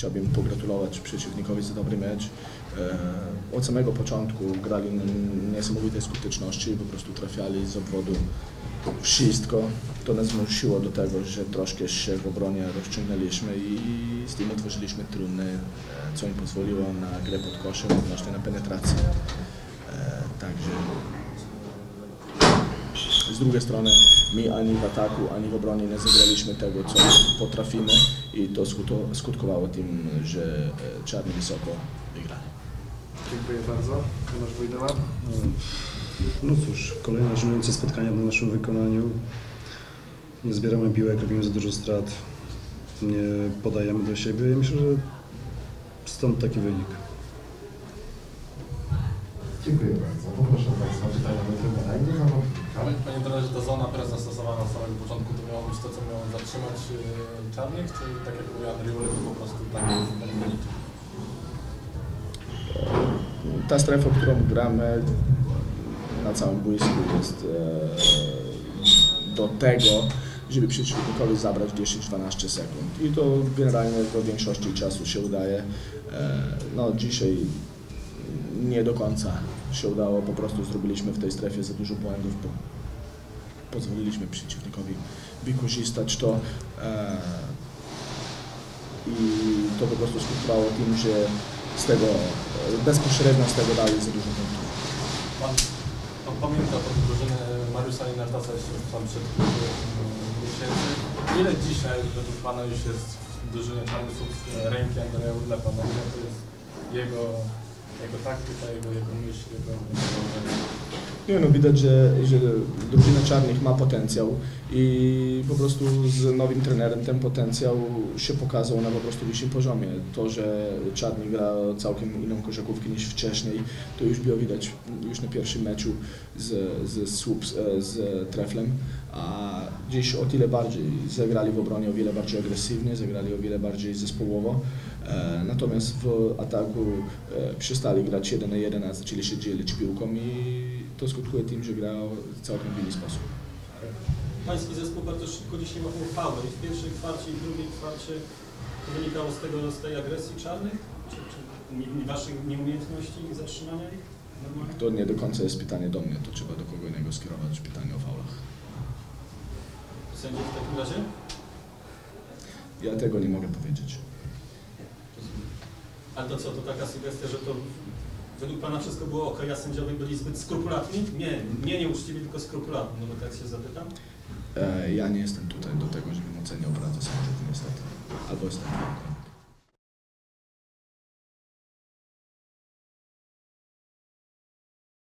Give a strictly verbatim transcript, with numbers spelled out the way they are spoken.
chciałbym pogratulować przeciwnikowi za dobry mecz. Od samego początku grali na niesamowitej skuteczności, po prostu trafiali z obwodu wszystko. To nas zmusiło do tego, że troszkę się w obronie rozciągnęliśmy i z tym otworzyliśmy trudne, co im pozwoliło na grę pod koszem, odnośnie na penetrację. Także z drugiej strony my ani w ataku, ani w obronie nie zagraliśmy tego, co potrafimy i to skutkowało tym, że czarni wysoko wygrali. Dziękuję bardzo. Tomasz Wojdała. No cóż, kolejne żenujące spotkania w naszym wykonaniu. Nie zbieramy piłek, robimy za dużo strat, nie podajemy do siebie i myślę, że stąd taki wynik. Dziękuję bardzo. Poproszę Państwa o pytania do trenera i do zawodnika. Panie trenerze, ta zona press zastosowana od samego początku to miało być to, co miało zatrzymać Czarnych, czy tak jak mówił Andrzej Ulek, po prostu tak jest ten wynik? Ta strefa, którą gramy na całym boisku, jest e, do tego, żeby przeciwnikowi zabrać dziesięć dwanaście sekund. I to generalnie do większości czasu się udaje. E, no dzisiaj nie do końca się udało, po prostu zrobiliśmy w tej strefie za dużo błędów, bo pozwoliliśmy przeciwnikowi wykorzystać to e, i to po prostu skutkowało tym, że z tego, bezpośrednio z tego dali za dużo punktów. Pan, pan pamięta tą drużynę Mariusza Inartasa jeszcze tam przed miesięcy. Ile dzisiaj według Pana już jest w drużynie Czarnych ręki Andrzeja Urlepa? No, to jest jego Jego taktyka, jego, jego myśl, jego... Nie, no widać, że, że drużyna Czarnych ma potencjał i po prostu z nowym trenerem ten potencjał się pokazał na po prostu wyższym poziomie. To, że Czarny gra całkiem inną koszykówkę niż wcześniej, to już było widać już na pierwszym meczu z, z, z, z Treflem, a dziś o tyle bardziej zagrali w obronie o wiele bardziej agresywnie, zagrali o wiele bardziej zespołowo. Natomiast w ataku przestali grać jeden na jeden, a zaczęli się dzielić piłką i to skutkuje tym, że grał w całkiem inny sposób. Pański zespół bardzo szybko dzisiaj łapał faule i w pierwszej kwarcie i w drugiej kwarcie to wynikało z tego, z tej agresji Czarnych? Czy, czy waszej nieumiejętności zatrzymania ich? Normalnie? To nie do końca jest pytanie do mnie, to trzeba do kogo innego skierować pytanie o faulach. Sędzia w takim razie? Ja tego nie mogę powiedzieć. Ale to co, to taka sugestia, że to według Pana wszystko było ok, a sędziowie byli zbyt skrupulatni? Nie, nie nieuczciwi, tylko skrupulatni, no bo tak się zapytam. E, ja nie jestem tutaj do tego, żebym oceniał pracę sędziów niestety. Albo jestem.